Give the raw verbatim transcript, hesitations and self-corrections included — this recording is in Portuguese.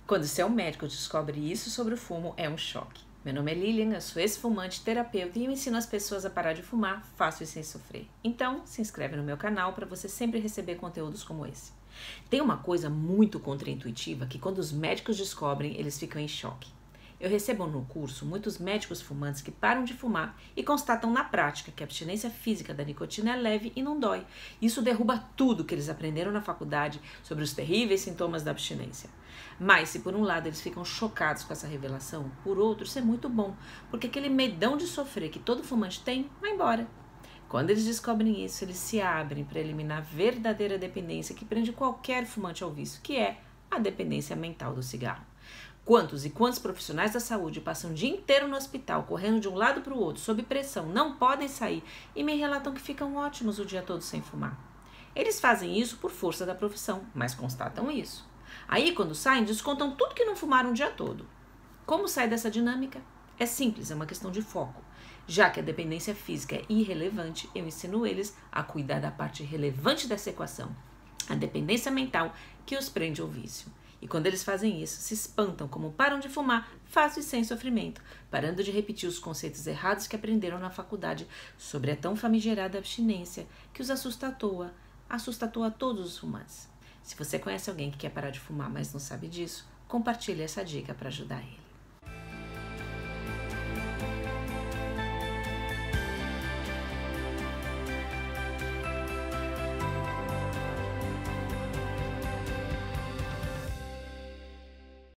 Quando seu médico descobre isso sobre o fumo, é um choque. Meu nome é Lilian, eu sou ex-fumante, terapeuta e eu ensino as pessoas a parar de fumar fácil e sem sofrer. Então, se inscreve no meu canal para você sempre receber conteúdos como esse. Tem uma coisa muito contraintuitiva que quando os médicos descobrem, eles ficam em choque. Eu recebo no curso muitos médicos fumantes que param de fumar e constatam na prática que a abstinência física da nicotina é leve e não dói. Isso derruba tudo que eles aprenderam na faculdade sobre os terríveis sintomas da abstinência. Mas se por um lado eles ficam chocados com essa revelação, por outro isso é muito bom, porque aquele medão de sofrer que todo fumante tem, vai embora. Quando eles descobrem isso, eles se abrem para eliminar a verdadeira dependência que prende qualquer fumante ao vício, que é a dependência mental do cigarro. Quantos e quantos profissionais da saúde passam o dia inteiro no hospital, correndo de um lado para o outro, sob pressão, não podem sair e me relatam que ficam ótimos o dia todo sem fumar. Eles fazem isso por força da profissão, mas constatam isso. Aí, quando saem, descontam tudo que não fumaram o dia todo. Como sair dessa dinâmica? É simples, é uma questão de foco. Já que a dependência física é irrelevante, eu ensino eles a cuidar da parte relevante dessa equação, a dependência mental que os prende ao vício. E quando eles fazem isso, se espantam como param de fumar fácil e sem sofrimento, parando de repetir os conceitos errados que aprenderam na faculdade sobre a tão famigerada abstinência que os assusta à toa, assusta à toa a todos os fumantes. Se você conhece alguém que quer parar de fumar, mas não sabe disso, compartilhe essa dica para ajudar ele.